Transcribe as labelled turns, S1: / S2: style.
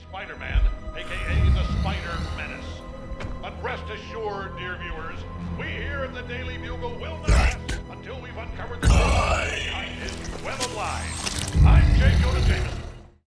S1: Spider-Man, aka the Spider Menace. But rest assured, dear viewers, we here at the Daily Bugle will not rest until we've uncovered the